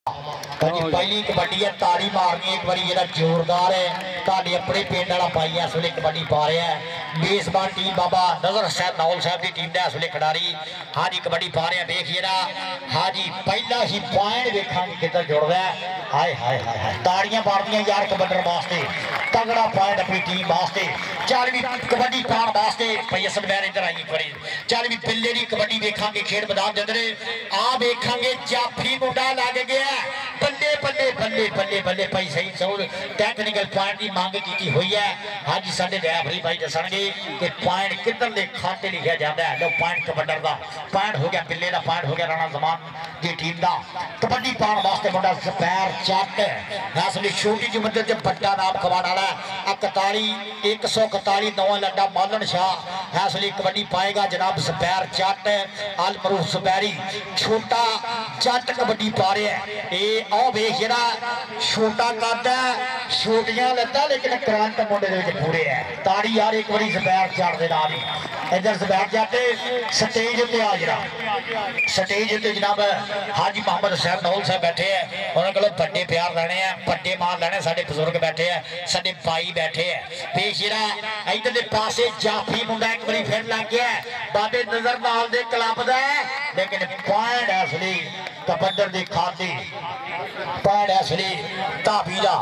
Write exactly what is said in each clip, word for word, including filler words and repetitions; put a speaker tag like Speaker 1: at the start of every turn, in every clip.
Speaker 1: पहली कबड्डी है ताड़ी मारनी एक बारी जरा जोरदार है ताड़ी अपने पिंड वाला भाई इस वे कबड्डी पा रहा है बेसबॉल टीम बाबा नजर साहब नौल साहब की टीम का इस वे खिडारी हाँ जी कबड्डी पा रहे हैं देख जरा हाँ जी पहला ही पॉइंट देखा किधर जुड़ता है हाय हाय हाय हाय ताड़ियां मारदियां यार कबड्डर वास्ते तगड़ा पॉइंट अपनी टीम वास्ते चल भी कबड्डी पाने वास्ते भाई असल मैं इधर आई एक बारी चल भी बिल्ले की कबड्डी देखांगे खेड मैदान के अंदर आ देखांगे जाफी मुंडा लग गया बल्ले बल्ले बल्ले बल्ले बल्ले भाई सही सौल टैक्निकल पॉइंट की मांग की हुई है हाँ जी साडे रैफरी भाई दसणगे कि पॉइंट किधर के खाते लिखा जाता है लो पॉइंट कबड्डर का पॉइंट हो गया बिल्ले का पॉइंट हो गया राणा जमान की टीम का कबड्डी पाने वास्ते मुंडा स्पैर चट इस वे छोटी जी उम्र च बड़ा नाम कमाने वाला इकताली एक सौ इकताली नवा लड्डा मालन शाह इस वे कबड्डी पाएगा जनाब स्पैर चट अल मरूफ स्पैरी छोटा जट कबड्डी पा रहा है ये आ वेख जरा छोटा कद है छोटियां लत्तां लेकिन करंट मुंडे दे विच पूरे है ताड़ी यार एक बारी स्पैर चट दे नाल ही इधर स्पैर चट स्टेज ते आ जरा स्टेज ते जनाब हाजी मोहम्मद साहब नौल साहब बैठे हैं उन्होंने को बड़े प्यार लेने हैं बड़े मान लेने साडे बुजुर्ग बैठे हैं साडे भाई बैठे हैं बेशरा इधर दे पासे जाफी मुंडा एक बारी फिर लग गया बाबे नजर नाल दे क्लब दा लेकिन पॉइंट असली कबड्डर दी खाती पॉइंट असली धाबी दा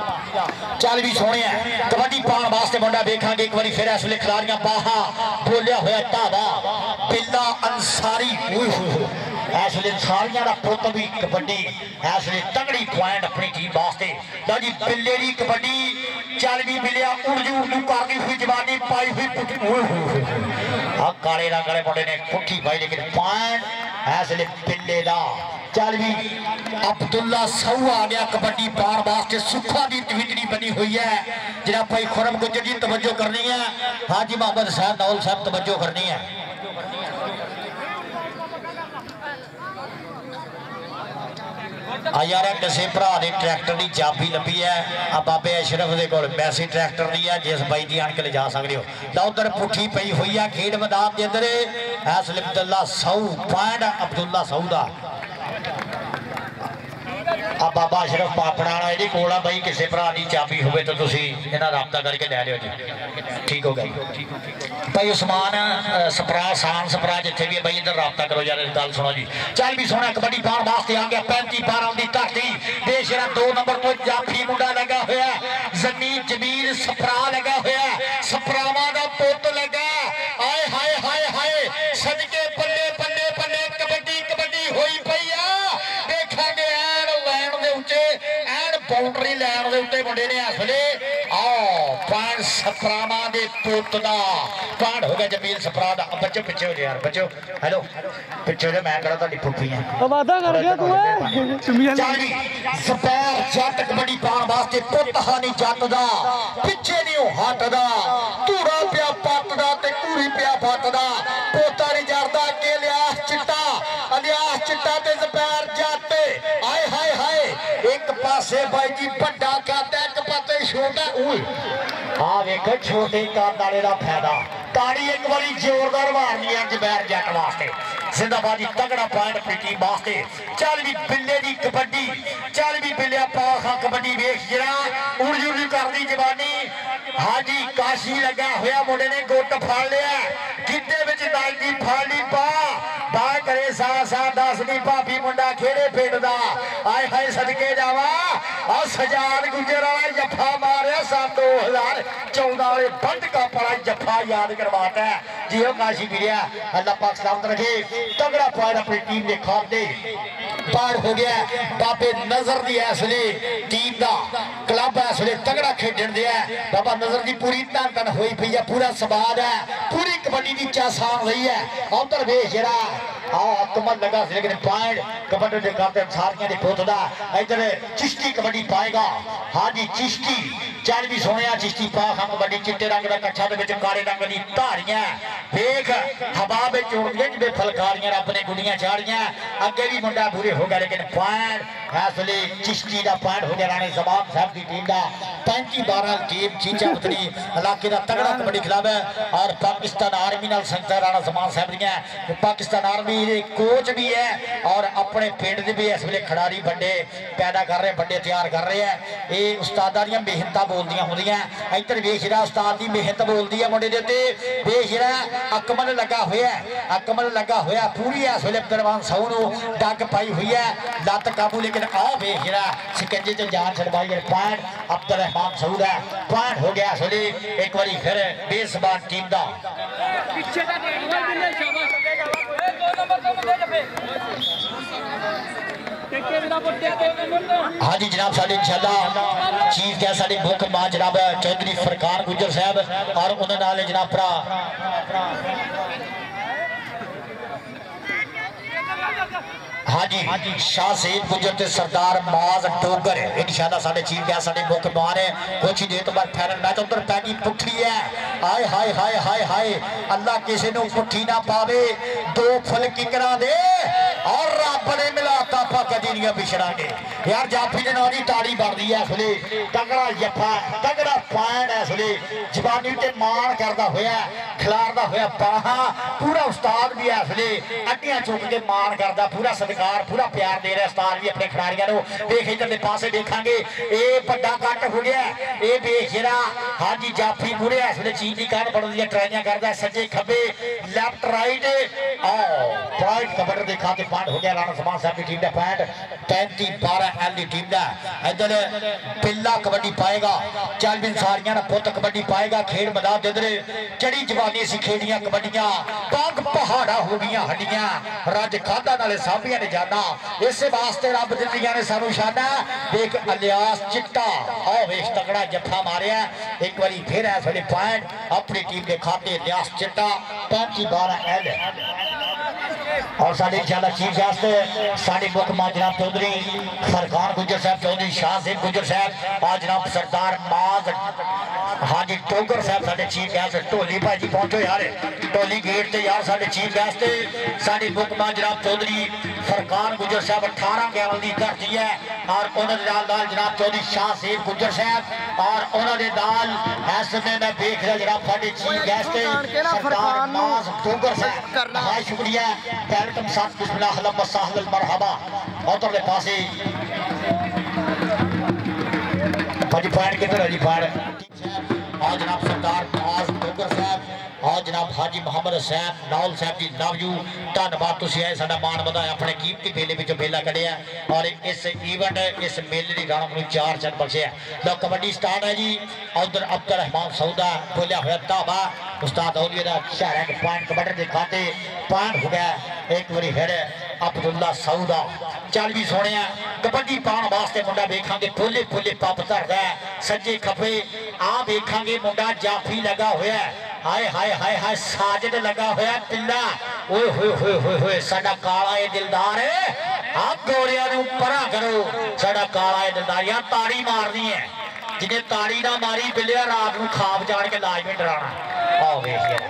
Speaker 1: चल भी सोने कबड्डी पाने वास्ते मुंडा देखांगे एक बारी फिर इसलिए खिलाड़ियां बाहा बोलिया होया ढाबा बिल्ला अंसारी इसलिए सारियां दा पुत भी कबड्डी इसलिए तगड़ी पॉइंट अपनी टीम वास्ते लो जी बिल्ले दी कबड्डी चल भी बिलिया उर्जू उर्जू करदी हुई जवानी पाई हुई पुट्ठी हाँ काले रंग वाले मुंडे ने पुट्ठी पाई लेकिन पॉइंट इसलिए बिल्ले दा चल भी अब्दुल्ला साहू आ गया कबड्डी पार वास्ते सुखा की ट्वीटरी बनी हुई है जरा भाई खुरम गुजर जी तवज्जो करनी है हाजी मोहम्मद साहब नौल साहब तवज्जो करनी है आ यार किसी भरा ने ट्रैक्टर की चाबी लभी है आ बाबे अशरफ के कोल वैसी ट्रैक्टर की है जिस बाई जी आन के ले जा सकते हो तो उधर पुठी पई हुई है खेड मैदान के अंदर इस अब्दुल्ला साहू पॉइंट अब्दुल्ला साहू का आ बाबा अशरफ पापड़ा ये कोल आ बई किसी भरा की चाबी हो तो इन्हें राबता करके लै लियो जी ठीक हो गया भाई उस्मान सपरा सान सपरा जिथे भी बई इधर राबता करो यार गल सुनो जी चल भी सोना कबड्डी पाने वास्ते आ गया पैंती बारह की धरती बेशरा दो नंबर तो जाफी मुंडा लगा हुआ जमीन जमीन सपरा लगा हुआ सपरावां दा पुत लगा आए हाय हाय हाय सदके पल्ले पल्ले पल्ले कबड्डी कबड्डी होई पई आ देखांगे ऐन लैन दे उत्ते ऐन बाउंड्री लैन दे उत्ते मुंडे ने इस वेले आओ पांच सपरावां दे पुत दा पांड हो गया जमील सपरा दा बच्चों पीछे हो यार बच्चों हेलो पीछे जो मैं करा ताडी पुट्ठी है
Speaker 2: अब वादा कर गया तू है
Speaker 1: चल भी स्पैर जट कबड्डी पाण वास्ते पुत हानी जट दा पीछे नहीं हटदा धूरा पिया पटदा ते कूरी पिया फटदा पोता नहीं जरदा अगे लिया चिट्टा अलियास चिट्टा ते स्पैर जट आए हाय हाय एक पासे भाई जी बड़ा कहता एक पासे छोटा ओए आ वेख छोटे कद वाले दा फायदा ताड़ी एक बारी जोरदार मारनी है जबैर जट वास्ते जिंदाबादी तगड़ा पॉइंट अपनी टीम वास्ते चल भी बिल्ले दी कबड्डी चल भी बिल्लिया पाखा कबड्डी वेख जरा उड़ उड़ करदी जवानी हाजी काशी लगा होया मुंडे ने गुट फड़ लिया किते विच नाइटी फड़ ली पा बा करे सा सा दसदी भाभी मुंडा खेड़े पिंड दा आए हाय सदके जावा आ सजाद गुजर वाला जफा मारिया सन दो हजार चौदह वाले बंद का पड़ा जफा याद करवाता है जियो काशी वीरिया अल्लाह पाक सलामत रखे तगड़ा पॉइंट अपनी टीम ने खाते पार हो गया बाबे नजर दी इसलिए टीम का क्लब इसलिए तगड़ा खेडन दिया बाबा नजर की पूरी धन धन हुई पई है पूरा स्वाद है पूरी कबड्डी की चासान रही है उधर वेख जरा आ तुमन लगा लेकिन पॉइंट कबड्डी के करते सारियां दी पुत दा इधर चिश्ती कबड्डी पाएगा हाँ जी चिश्ती चल भी सोने चिश्ती पा खा कबड्डी चिट्टे रंग का कच्छा दे विच काले रंग दी धारियां वेख हवा विच उड़दियां जिवें फलकारियां रब ने गुड़ियां चाड़ियां अगे भी मुंडा पूरे हो गया लेकिन पॉइंट इस वे चिश्ती का पॉइंट हो गया राणे जमान साहब की टीम का पैंती बारह टीम चीचा उतरी इलाके का तगड़ा कबड्डी क्लब है और पाकिस्तान आर्मी नाल संगत राणा जमान साहब दी पाकिस्तान आर्मी के कोच भी है और अपने पिंड के भी इस वे खिडारी बड़े पैदा कर रहे बड़े तैयार कर रहे हैं ये उस्तादा दी मेहनत बोलदियां होंदियां इधर वेख रहा उस्ताद की मेहनत बोलती है मुंडे दे उत्ते वेख रहा अकमल लगा हुआ अकमल लगा हुआ पूरी इस वे अब्दुलरहमान साहू नूं डग पाई हुई है लत काबू लेकिन आ वेख रहा शिकंजे च जान छड़वाई है पॉइंट अब्दुलरहमान साहू दा पॉइंट हो गया इस वे एक बार फिर बेसबान टीम का हाँ जी जनाब साढ़े इंशाल्लाह चीफ क्या साढ़े मुख मां जनाब चौधरी फरकार गुजर साहब और उन्होंने जनाब भरा हाँ जी शाह सईद गुजर ते सरदार माज डोगर इंशाल्लाह साढ़े चीफ क्या साढ़े मुख मां है कुछ ही देर तो बाद फाइनल मैच उधर पैगी पुठी है हाय हाय हाय हाय हाय अल्लाह किसी ने पुठी ना पावे दो फल किकरा दे और रब ने मिलाता पा कदी नहीं बिछड़ांगे यार जाफी ने नानी ताड़ी बढ़ती है इसलिए तगड़ा जफा तगड़ा पॉइंट है इसलिए जवानी ते मान करता होया खिलारदा होया बाहा पूरा उस्ताद भी है इसलिए अड्डियां चुक के मान करता पूरा सत्कार पूरा प्यार दे रहा उस्ताद भी अपने खिलाड़ियों को देख इधर पासे देखांगे ये बड़ा कट हो गया ये देख जरा हाँ जी जाफी पूरे इसलिए चीज की कान बढ़ती है ट्राइयां करता है सज्जे खब्बे लैफ्ट राइट पॉइंट कबड्डी के खाते पॉइंट हो गया राणा जमान साहब की टीम का पॉइंट पैंती बारह एल की टीम का इधर पिल्ला कबड्डी पाएगा चल बिन सारियां पुत कबड्डी पाएगा खेड मैदान के अंदर चढ़ी जवानी सी खेडियां कबड्डियां पग पहाड़ा हो गई हड्डियां रज खादा नाले साबियां ने जाना इस वास्ते रब दिंदियां ने सानू शाना देख अलियास चिट्टा आओ वेख तगड़ा जफा मारिया एक बारी फिर है साडे पॉइंट अपनी टीम के खाते अलियास चिट्टा पैंती बारह एल और साढ़े इंशाल्लाह चीफ गेस्ट साढ़े मुख मां जनाब चौधरी फरकार गुजर साहब चौधरी शाह सिंह गुजर साहब और जनाब सरदार माज हाँ जी टोगर साहब साढ़े चीफ गेस्ट ढोली भाई जी पहुंचो यार ढोली गेट से यार साढ़े चीफ गेस्ट साढ़े मुख मां जनाब चौधरी फरकार गुजर साहब अठारह गैवल की धरती है और उन्होंने नाल नाल जनाब चौधरी शाह सिंह गुजर साहब और उन्होंने नाल इस समय मैं देख रहा जनाब साढ़े चीफ गेस्ट सरदार माज टोगर साहब बहुत शुक्रिया वेलकम साथ बिस्मिल्लाह अल्लाह मसाहल मरहबा उधरले पासे भाजी पॉइंट किधर है जी पॉइंट और जनाब सरदार माज डोगर साहब और जनाब हाजी मोहम्मद हुसैन नाउल साहब जी लव यू धन्यवाद तुसीं आए साडा मान वधाया अपने कीमती मेले विचों मेला कढ़िया और इस इवेंट इस मेले की राणा नूं चार चंद बख्शिया लो कबड्डी स्टार्ट है जी उधर अब्दुलरहमान सऊदा बोलिया होया धावा उस्ताद औलिया दा शहर के पॉइंट कबड्डी के खाते पॉइंट हो गया एक बारी फिर अब्दुल्ला सऊदा चल भी सोने कबड्डी पाने वास्ते मुंडा वेखांगे फुले फुले पप धरदा सज्जे खब्बे आ वेखांगे मुंडा जाफी लगा होया हाय हाय हाय हाय साजिद लगा होया पिल्ला ओए होए होए होए होए साडा काला ए दिलदार है आप गोरिया नूं परा करो साडा काला ए दिलदार यार ताड़ी मारनी है जिन्हें ताड़ी ना मारी बिल्लिया रात नूं खाब जान के लाजमी डराना आओ वेख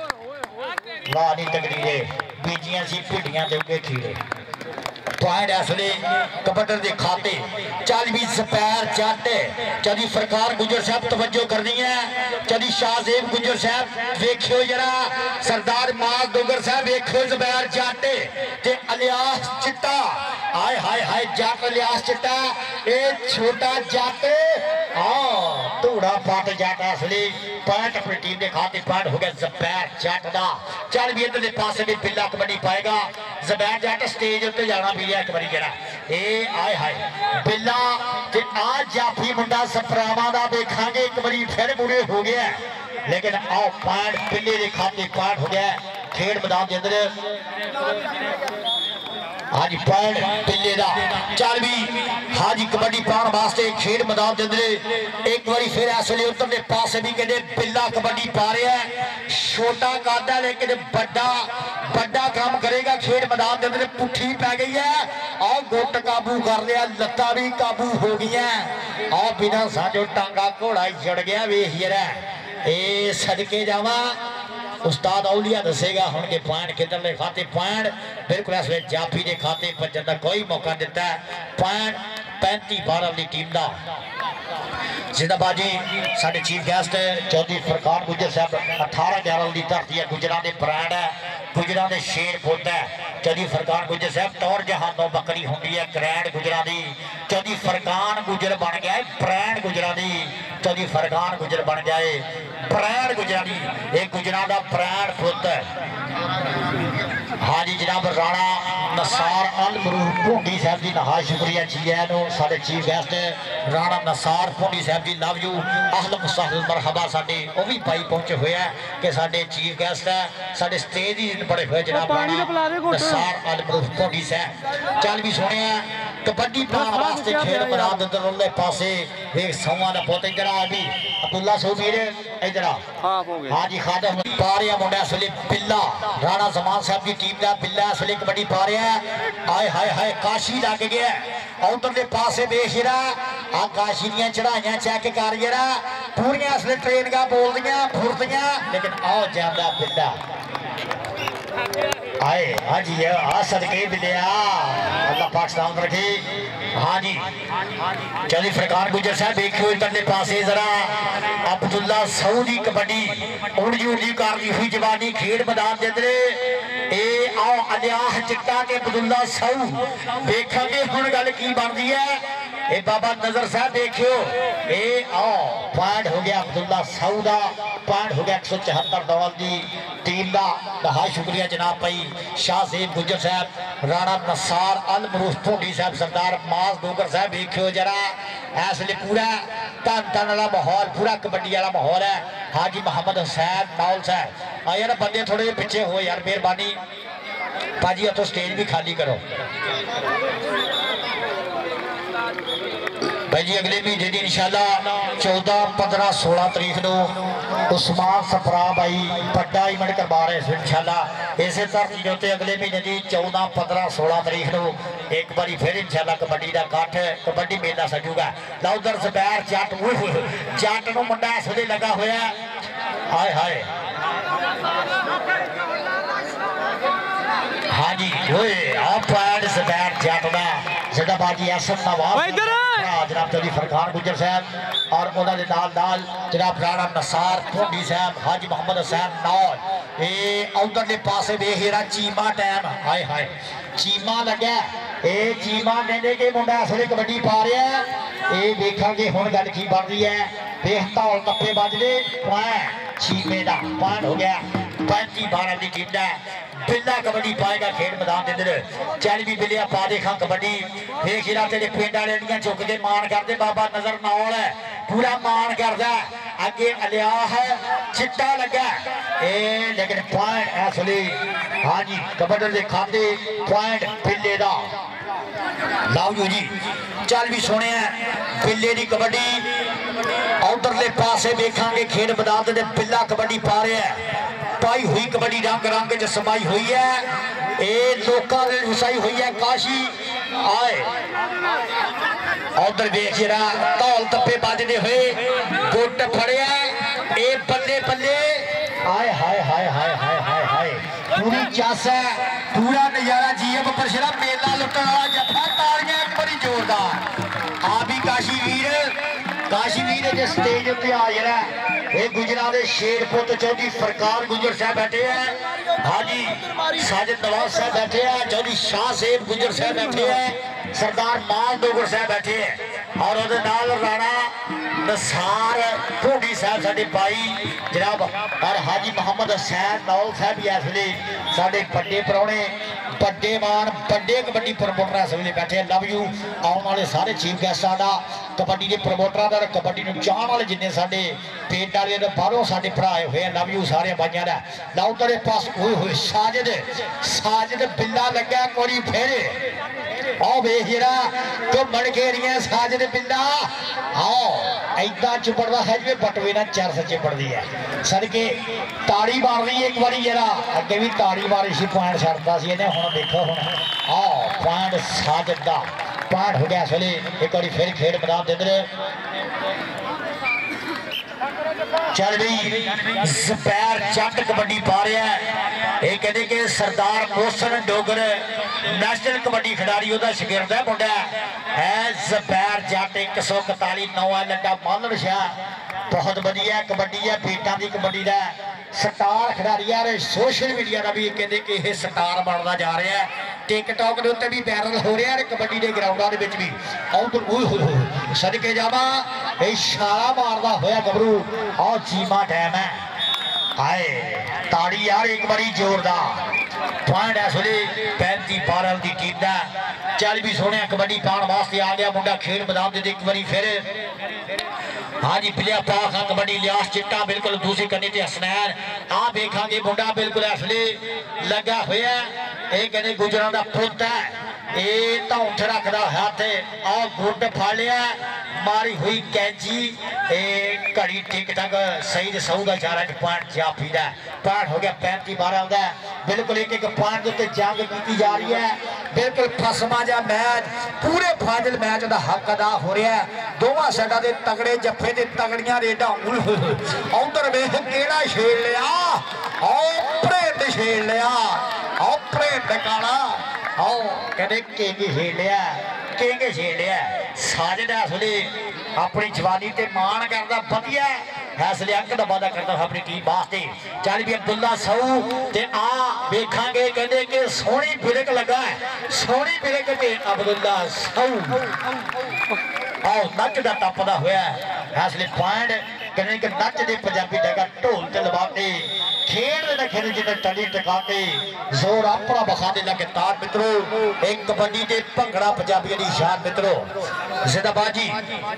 Speaker 1: वाह नी तकरीरे बीजियां सी भिडियां दे उगे खीरे पॉइंट इसलिए कबड्डी के खाते चल भी सपैर जट चली फरकार गुजर साहब तवज्जो करनी है चली शाहजेब गुजर साहब वेखियो जरा सरदार माज डोगर साहब वेखियो सपैर जट ते अलियास चिट्टा हाय हाय हाय जट अलियास चिट्टा ए छोटा जट हाँ धूड़ा पट जट असली पॉइंट अपनी टीम के खाते पॉइंट हो गया जबैर जट का चल भी इधर पासे भी बिल्ला कबड्डी पाएगा जबैर जट स्टेज उत्ते जाना भी है एक बारी जरा ए आए हाय बिल्ला ते आ जाफी मुंडा सपरावा दा देखांगे एक बारी फिर बुरे हो गया लेकिन आओ पॉइंट बिल्ले के खाते पॉइंट हो गया खेड मैदान के अंदर हाँ जी पॉइंट बिल्ले का चल भी हाँ जी कबड्डी पाने वास्ते खेड मैदान के अंदर एक बार फिर इसलिए उधरले पासे भी कहते बिल्ला कबड्डी पा रहा है छोटा कद है लेकिन बड़ा बड़ा काम करेगा खेड मैदान के अंदर पुठी पै गई है और गुट काबू कर लिया लत्ता भी काबू हो गई है और बिना साजो टांगा घोड़ा जड़ गया वेख जरा ए सदके जावा उस्ताद औलिया दसेगा हुण के पॉइंट किधरले खाते पॉइंट बिल्कुल इस वे जाफी के खाते भजन का कोई मौका दिता है पॉइंट पैंती बारह की टीम का जिंदाबाजी साडे चीफ गेस्ट चौधरी फरकान गुजर साहब अठारह ग्यारह की धरती है गुजरां दे ब्रांड है गुजरां दे शेर पुत है चौधरी फरकान गुजर साहब टौर जहां तो बकरी होंगी है ग्रैंड गुजरां दी चौधरी फरकान गुजर बन गया है ब्रांड गुजरां दी चौधरी फरकान गुजर बन गया है ब्रांड गुजरां दी एक गुजरां दा ब्रांड पुत है हाँ जी जनाब राणा नसार अल मरूफ भोंडी साहब जी नहाज शुक्रिया जी है साडे चीफ गेस्ट राणा नसार भोंडी साहब जी लव यू अहलन सहलन मरहबा साडे वो भी भाई पहुंचे हुए हैं कि साडे चीफ गेस्ट है साडे स्टेज ही बड़े हुए जनाब राणा नसार अल मरूफ भोंडी साहब चल भी सुने कबड्डी पाने वास्ते खेल मैदान दे अंदरले पासे एक सवा दा पुत इधर आ भी अब्दुल्ला सोबीर इधर आ हां जी खादम पारिया मुंडा असली बिल्ला राणा जमान साहब की टीम का बिल्ला असली कबड्डी पा रहा है आए हाय हाय काशी लग गया उधरले पासे देख जरा आ काशी दी चढ़ाइयां चेक कर जरा पूरी असली ट्रेन का बोल दियां फुरदियां लेकिन आओ जांदा बिल्ला आए हाँ जी आ सदके बिलिया अल्लाह पाक सलामत रखे हाँ जी चौधरी फरकान गुजर साहब देखियो इधरले पासे जरा अब्दुल्ला सऊदी कबड्डी उड़जी उड़जी करती हुई जवानी खेड मैदान के अंदर ए आओ अलियाह चिट्टा के अब्दुल्ला सऊ देखेंगे हुण गल की बनती है ए बाबा नजर साहब देखियो ए आओ पॉइंट हो गया अब्दुल्ला सऊ का पॉइंट हो गया एक सौ चौहत्तर दौल की टीम का बहुत शुक्रिया जनाब भाई शाह सेब गुजर साहब राणा नसार अल मरूफ भोंडी साहब सरदार मास डोगर साहब देखियो जरा इसलिए पूरा धन धन वाला माहौल पूरा कबड्डी वाला माहौल है हाजी मोहम्मद हुसैन नाउल साहब आ यार बंदे थोड़े पिछे हो यार मेहरबानी भाजी उतो स्टेज भी खाली करो भाई जी अगले महीने की इंशाल्लाह चौदह पंद्रह सोलह तरीक को उस्मान सफरा भाई बड़ा इवेंट करवा रहे हैं इंशाल्लाह इसे धरती के उत्ते अगले महीने की चौदह पंद्रह सोलह तरीक को एक बार फिर इंशाल्लाह कबड्डी का कठ कबड्डी मेला सजूगा लो उधर जुबैर जट जट को मुंडा इस वे लगा हुआ हाय हाय हाँ जी आप जुबैर जट का जिंदाबाजी एसएम नवाब जनाब चौधरी फरकान गुजर साहब और उन्होंने नाल नाल जनाब राणा नसार भोंडी साहब हाजी मोहम्मद हुसैन नौल ए उधरले पासे देख रहा चीमा टाइम हाय हाय चीमा लगा ए चीमा कहते कि मुंडा इसलिए कबड्डी पा रहा है ये देखांगे हुण गल की बन रही है देख धौल टप्पे बजदे पॉइंट चीमे का पॉइंट हो गया पैंती बारह की टीम है बिल्ला कबड्डी पाएगा खेल मैदान के अंदर चल भी बिलिया पा देखा कबड्डी देख रहा तेरे पिंड वाले चुकते मान करते बाबा नजर नौल है पूरा मान करता अगे अलिया है चिट्टा लगा ए लेकिन पॉइंट असली हाँ जी कबड्डी के खाते पॉइंट बिल्ले का लाओ जी चल भी सुने बिल्ले की कबड्डी उधरले पासे देखांगे खेल मैदान के बिल्ला कबड्डी पा रहा है पाई हुई कबड्डी रंग रंग च समाई हुई है ये लोगों ने वसाई हुई है काशी आए उधर देख जरा धौल तप्पे बजते हुए गुट फड़िया ए बल्ले बल्ले आए हाय हाय हाय हाय हाय हाय पूरी चस है पूरा नजारा जीएम परशरा मेला लुटन वाला जफा तालियां एक बड़ी जोरदार आ भी काशी वीर काशी वीर जो स्टेज उत्ते आ जरा ये गुजरां दे शेर पुत चौधरी फरकान गुजर साहब बैठे हैं हाजी साजिद नवाज साहब बैठे हैं चौधरी शाह सेब गुजर साहब बैठे हैं सरदार माल डोगर साहब बैठे हैं और उहदे नाल राणा नसार भोंडी साहब साडे भाई जनाब और हाजी मोहम्मद हुसैन नौल साहब भी इसलिए साडे बड़े परौने बड़े मान बड़े कबड्डी प्रमोटर इस वे बैठे हैं लव यू आने वाले सारे चीफ गेस्टां दा कबड्डी के प्रमोटरां दा कबड्डी नूं चाहण वाले जिन्ने साडे पिंड वाले बाहरों साडे भरा आए हुए हैं लव यू सारे भाइयों का लव तेरे पास होए हुए साजिद साजिद बिल्ला लगा कोरी फेरे आओ वेख जरा तो मड़ के रही साजिद बिल्ला आओ ऐदा चिपड़ता है जिवें बटवे ना चरस चिपड़ती है सड़के ताड़ी मार रही एक बारी जरा अगे भी ताड़ी मारी सी पॉइंट छड़ता सी इहने हुण देखो हुण आओ पॉइंट साजिद दा पॉइंट हो गया इसलिए एक बार फिर खेल मैदान के अंदर चल भी जपैर जट कबड्डी पा रहा है। ये कहते कि सरदार मोहसन डोगर नेशनल कबड्डी खिडारी ओदा शगिर्द है मुंडा है जपैर जट एक सौ इकताली नौवा लड्डा मालन शाह बहुत बढ़िया कबड्डी है पीटा की कबड्डी का स्टार खिडारी यार सोशल मीडिया का भी कहते कि यह स्टार बनता जा रहा है टिकटॉक के उत्ते भी वायरल हो रहा है कबड्डी के ग्राउंडों के भी आउट सदके जावा इशारा मारदा होया गबरू और चीमा टाइम है हाय ताड़ी यार एक बड़ी जोरदार पॉइंट है सुले पैंती बारह की टीम का चल भी सोने कबड्डी पाने वास्ते आ गया मुंडा खेल मैदान दे एक बारी फिर हाँ जी बिलिया पाक हाँ कबड्डी लियास चिट्टा बिल्कुल दूसरी करनी थी हसनैन आ देखांगे मुंडा बिल्कुल असली लगा हुआ ये कहते गुजरां दा पुत है ये धौंठ रखदा हाथ आ गुड फड़ लिया मारी हुई कैंची घड़ी टिक तक सही सहू का इशारा पॉइंट जाफी का पॉइंट हो गया पैंती बारह का बिल्कुल एक एक पॉइंट उत्ते जंग की जा रही है बिल्कुल फसमा जा मैच पूरे फाइनल मैच का हक अदा हो रहा है दोवां साइडां दे तगड़े जफे ते तगड़ियां रेडा उधर वेख केड़ा छेड़ लिया प्रेत छेड़ लिया प्रेत काला आओ कहते केंगे छेड़ लिया केंगे छेड़ लिया साजदा सुले अपनी जवानी ते मान करदा वधिया इसलिए अंक का वादा करता अपनी टीम वास्ते चल भी अब्दुल्ला सऊ ते आ वेखांगे कहते कि सोहनी बिरक लगा है सोहनी बिरक ते अब्दुल्ला सऊ आओ नच दा टपदा होया इसलिए पॉइंट कहने कि नच दे पंजाबी जगह ढोल ते लवा के खेड दे खेड जिन्हें टली टका के जोर अपना बखा दे लगे तार मित्रों एक कबड्डी ते भंगड़ा पंजाबी दी शान मित्रों जिंदाबाद जी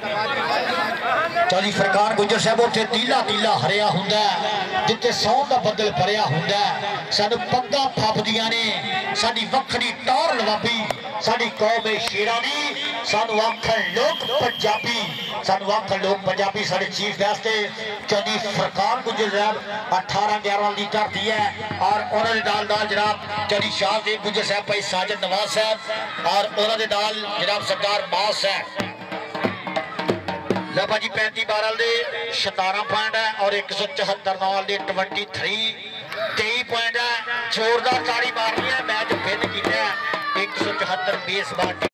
Speaker 1: चौधरी फरकान गुजर साहब उत्थे तीला तीला हरिया हुंदा जिथे सौं दा बदल भरिया हुंदा सानू पग्गां फपदियां ने साडी वखरी टौर लवाबी साडी कौम शेरां दी सानू आखण लोक पंजाबी सानू आखण लोक पंजाबी साडे चीफ गेस्ट चौधरी फरकान गुजर साहब अठारह ग्यारह की धरती है और उन्होंने नाल नाल जनाब चौधरी शाहदेव गुजर साहब भाई साजिद नवाज साहब और उन्होंने नाल जनाब सरदार बास साहब लबा जी पैंती बारह दे सतारह पॉइंट है और एक सौ चौहत्तर नाल दे ट्वेंटी थ्री तेई पॉइंट है जोरदार ताड़ी मारनी है मैच विन किया एक सौ चौहत्तर बेस बार